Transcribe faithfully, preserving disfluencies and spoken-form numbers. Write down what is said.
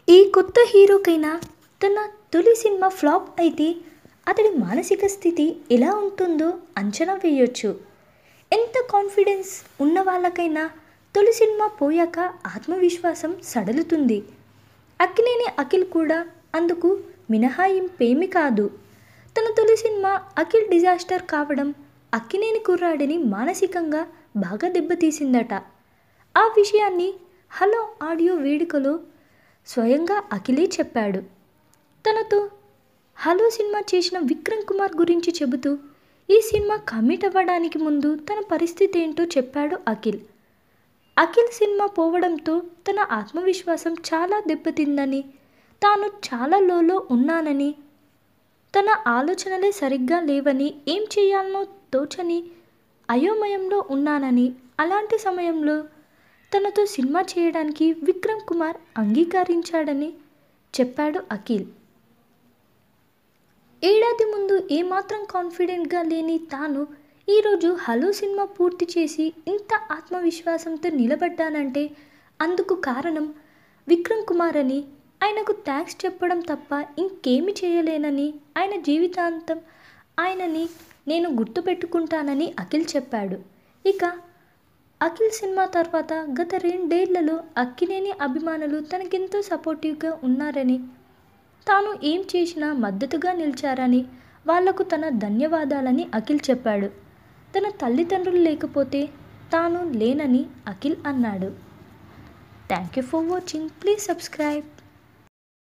ఈ కొత్త హీరోకైనా తన తొలి సినిమా ఫ్లాప్ అయితే అతడి మానసిక స్థితి ఎలా ఉంటుందో అంచనా వేయొచ్చు. ఎంత కాన్ఫిడెన్స్ ఉన్న వాళ్ళకైనా తొలి సినిమా పోయాక ఆత్మవిశ్వాసం సడలుతుంది. అక్కినేని అఖిల్ కూడా అందుకు మినహాయింపేమీ కాదు. తన తొలి సినిమా అఖిల్ డిజాస్టర్ కావడం అక్కినేని కుర్రాడిని మానసికంగా బాగా దెబ్బతీసిందట. ఆ విషయాన్ని హలో ఆడియో వేడుకలో స్వయంగా అఖిలే చెప్పాడు. తనతో హలో సినిమా చేసిన విక్రమ్ కుమార్ గురించి చెబుతూ ఈ సినిమా కమిట్ అవ్వడానికి ముందు తన పరిస్థితి ఏంటో చెప్పాడు అఖిల్. అఖిల్ సినిమా పోవడంతో తన ఆత్మవిశ్వాసం చాలా దెబ్బతిందని, తాను చాలా లోలో ఉన్నానని, తన ఆలోచనలే సరిగ్గా లేవని, ఏం చేయాలనో తోచని అయోమయంలో ఉన్నానని, అలాంటి సమయంలో తనతో సినిమా చేయడానికి విక్రమ్ కుమార్ అంగీకరించాడని చెప్పాడు అఖిల్. ఏడాది ముందు ఏమాత్రం కాన్ఫిడెంట్గా లేని తాను ఈరోజు హలో సినిమా పూర్తి చేసి ఇంత ఆత్మవిశ్వాసంతో నిలబడ్డానంటే అందుకు కారణం విక్రమ్ కుమార్ అని, ఆయనకు థ్యాంక్స్ చెప్పడం తప్ప ఇంకేమి చేయలేనని, ఆయన జీవితాంతం ఆయనని నేను గుర్తుపెట్టుకుంటానని అఖిల్ చెప్పాడు. ఇక అఖిల్ సినిమా తర్వాత గత రెండేళ్లలో అక్కినేని అభిమానులు తనకెంతో సపోర్టివ్గా ఉన్నారని, తాను ఏం చేసినా మద్దతుగా నిలిచారని, వాళ్లకు తన ధన్యవాదాలని అఖిల్ చెప్పాడు. తన తల్లిదండ్రులు లేకపోతే తాను లేనని అఖిల్ అన్నాడు. Thank you for watching. Please subscribe.